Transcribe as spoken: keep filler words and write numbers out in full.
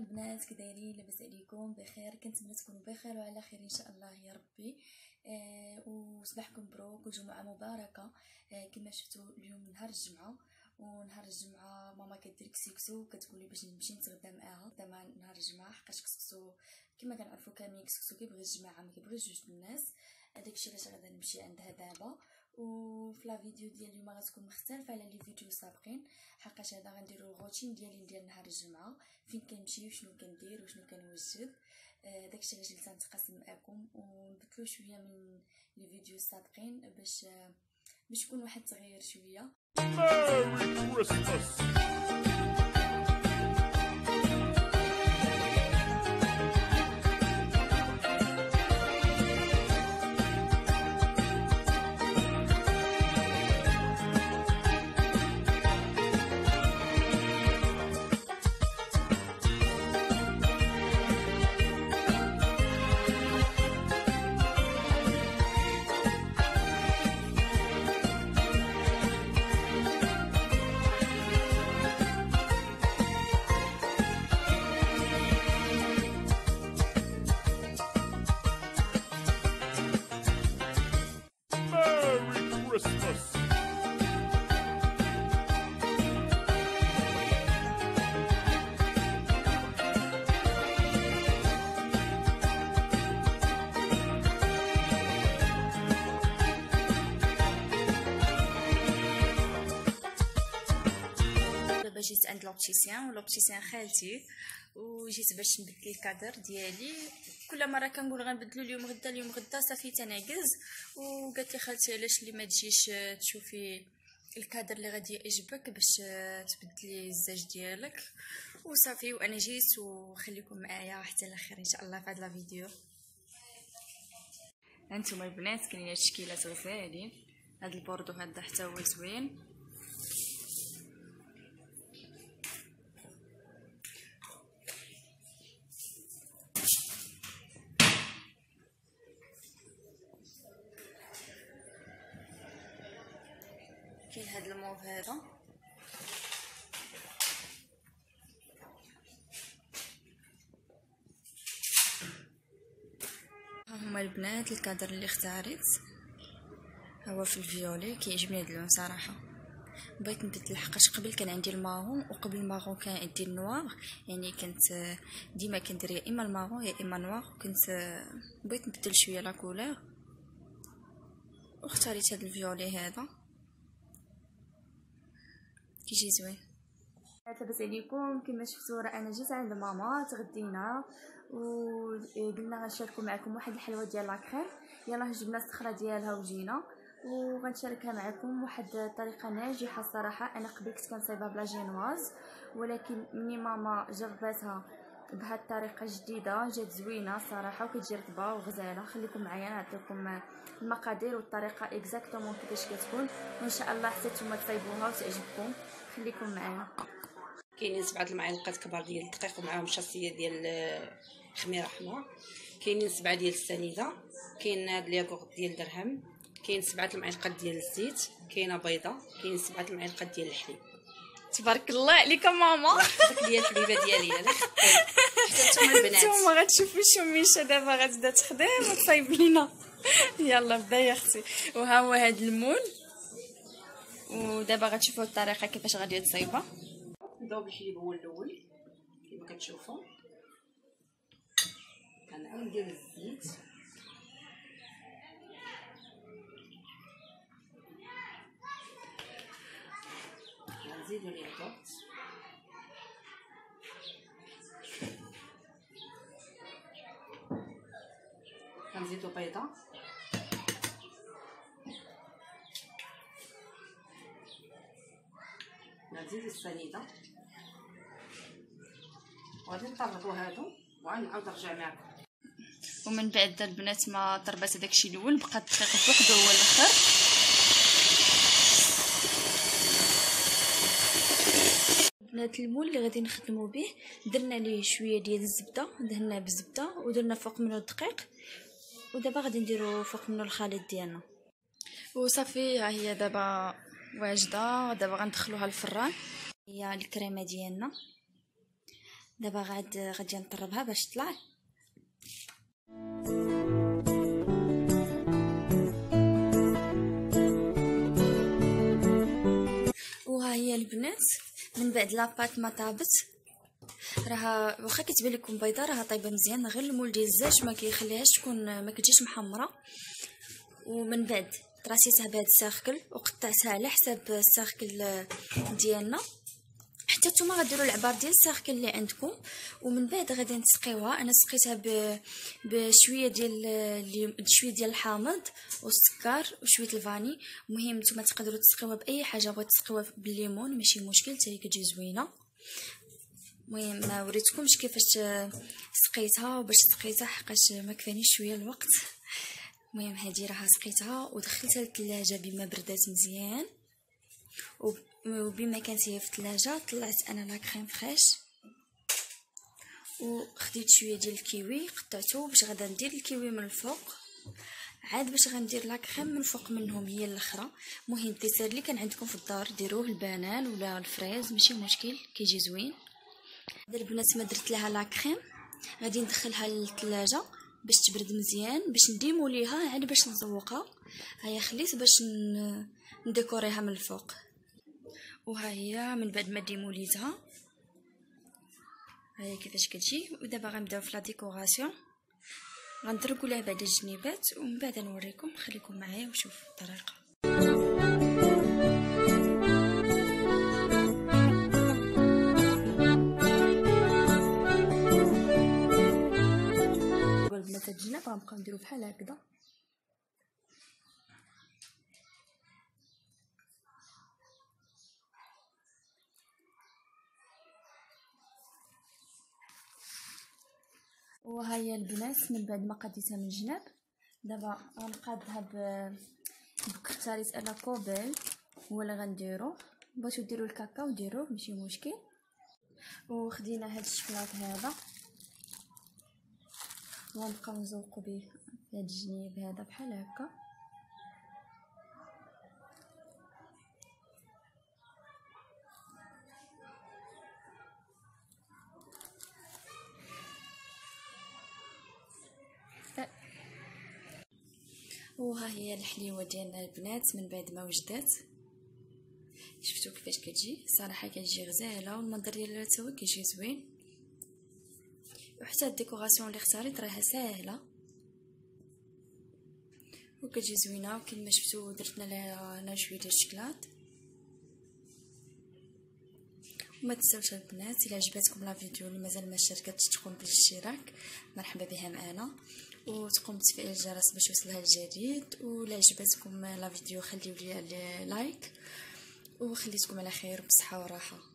البنات، كي دايرين؟ لاباس عليكم؟ بخير؟ كنتمنى تكونوا بخير وعلى خير ان شاء الله يا ربي. آه وصباحكم مبروك وجمعه مباركه. آه كما شفتوا اليوم نهار الجمعه، ونهار الجمعه ماما كدير كسكسو كتقولي باش نمشي نتغدى معاها دابا نهار الجمعه، حقاش كسكسو كما كنعرفوا كاملين كسكسو كيبغي الجماعه ما كيبغيش جوج الناس. هذاك الشيء علاش غادا نمشي عندها دابا. وفي لا فيديو ديال اليوم غتكون مختلفه على لي فيديو سابقين، حقاش هذا غنديروا الروتين ديالي ديال نهار الجمعه، فين كنمشي وشنو كندير وشنو كنوجد. آه داكشي علاش جيت نتقاسم معكم ونبدلوا شويه من لي فيديو السابقين باش آه باش يكون واحد التغيير شويه. Merry Christmas! Christmas! دابا جيت عند لوبتيسيان ولوبتيسيان خالتي، وجيت باش نبدل الكادر ديالي. كل مره كنقول غنبدلو اليوم غدا اليوم غدا صافي تنعكز، وقالت لي خالتي علاش اللي ما تجيش تشوفي الكادر اللي غادي يعجبك باش تبدلي الزاج ديالك. وصافي وانا جيت، وخليكم معايا حتى الاخر ان شاء الله في هذا الفيديو. هانتوما البنات كاينين هاد الشكيلات غزالين، هاد البوردو هذا حتى هو زوين. كاين هاد الموف هذا، ها هما البنات الكادر اللي اختاريت. هو في الفيولي كيعجبني هاد اللون صراحه، بغيت نبدل لحقاش قبل كان عندي المارون، وقبل المارون كان عندي النوار، يعني كنت ديما كندير يا اما المارون يا اما نوار، وكنت بغيت نبدل شويه لا كولور واختاريت هاد الفيولي هذا كيجي زوين. لاباس عليكم؟ كما شفتوا راه انا جيت عند ماما تغدينا وقلنا غنشاركوا معكم واحد الحلوه ديال لاكريم. يلاه جبنا الصخره ديالها وجينا وغنشاركها معكم. واحد الطريقه ناجحه الصراحه. انا قبل كنت كنصايبها بلا جينواز، ولكن ملي ماما جربتها بهاد الطريقه جديده جات زوينه صراحه وكتجي رطبه وغزاله. خليكم معايا نعطيكم المقادير والطريقه اكزاكتومون كيفاش كتكون، وان شاء الله حتى نتوما تصايبوها وتعجبكم. خليكم معايا. كاينين سبعه المعالق كبار ديال الدقيق ومعاهم شاصيه ديال خميره حمراء، كاينين سبعه ديال السنيده، كاين هاد الياغورت ديال درهم، كاين سبعه المعالق ديال الزيت، كاينه بيضه، كاين سبعه المعالق ديال الحليب. تبارك الله عليك ماما. داك ديال الحليبه ديالي انا خديت حتى نتوما البنات. نتوما غتشوفوا شميشه دابا غتبدا تخدم وتصايب لينا. يلا بدا يا اختي. وها هو هاد المول، ودابا غتشوفوا الطريقه كيفاش غادي تصايبها. نبداو بالحليب هو الاول كما كتشوفوا. غنعاود ندير الزيت، غنزيدو الياغورت، غنزيدو بيضه، غنزيدو السنيده، وغادي نطرطو هادو وغنعاود نرجع معكم. ومن بعد البنات ما طربات داكشي الاول بقى الدقيق بوحدو هو الاخر. بنات المول اللي غادي نخدموا به درنا ليه شويه ديال الزبده، دهنا بالزبده ودرنا فوق منه الدقيق، ودابا غادي نديرو فوق منه الخليط ديالنا. وصافي ها هي دابا واجده. دابا غندخلوها للفران. هي الكريمه ديالنا دابا غاد غادي نطربها باش تطلع. وها هي البنات من بعد لاباط ما طابت، راها واخا كتبان لكم بيضه راها طايبه مزيان، غير المول ديال الزاج ما كيخليهاش تكون ما كتجيش محمره. ومن بعد طراسيتها بهذا الساخكل وقطعتها على حساب الساخكل ديالنا، حتى نتوما غديروا العبار ديال الساخكل اللي عندكم. ومن بعد غادي نسقيوها. انا سقيتها ب... بشويه ديال شويه ديال الحامض والسكر وشويه الفاني. المهم نتوما تقدروا تسقيوها باي حاجه بغيتو تسقيوها بالليمون ماشي مشكل، حتى هي كتجي زوينه. المهم ما وريتكمش كيفاش سقيتها وباش سقيتها حقاش ما كفانيش شويه الوقت. المهم هذه راها سقيتها ودخلتها للثلاجه بما بردات مزيان، وبما كانت هي في الثلاجه طلعت انا لا كريم فريش وخديت شويه ديال الكيوي قطعته باش غادا ندير الكيوي من الفوق، عاد باش غندير لا كريم من فوق منهم هي الاخرى. المهم الديسير اللي كان عندكم في الدار ديروه، البنان ولا الفريز ماشي مشكل كيجي زوين. هاد البنات ما درت لها لا كريم غادي ندخلها للثلاجه باش تبرد مزيان باش نديمو ليها عاد باش نزوقها. هيا خليت باش نديكوريها من الفوق. وها هي من بعد ما ديموليتها هيا كيفاش كتجي. ودابا غنبداو في لا ديكوراسيون، غنطرقوا لها بعد الجنيبات ومن بعد نوريكم. خليكم معايا وشوفوا الطريقه. البنات هاد الجناب غنبقاو نديرو بحال هكذا. وها هي البنات من بعد ما قديتها من الجناب دابا غنقادها ب بكرتاريت انا كوبل هو اللي غنديرو. بغيتو ديروا الكاكاو ديروه ماشي مشكل. وخدينا هاد الشكلاط هذا وغنبقاو نزوقو به هاد الجنيب هذا بحال هكا. وها هي الحليوه ديالنا البنات من بعد ما وجدات. شفتوا كيفاش كتجي؟ صراحه كتجي غزاله والمنظر ديالها حتى هو كيجي زوين، وحتى الديكوراسيون اللي اختاريت راها ساهله وكتجي زوينه. وكما شفتوا درتنا لها شويه ديال الشكلاط. وما تنساوش البنات الا عجبتكم لا فيديو اللي مازال ما شاركتش تقوم بالاشتراك مرحبا بها معنا، وتقوم بتفعيل الجرس باش يوصلها الجديد. ولا عجبتكم لا فيديو خليو لي لايك وخليتكم على خير بصحه وراحه.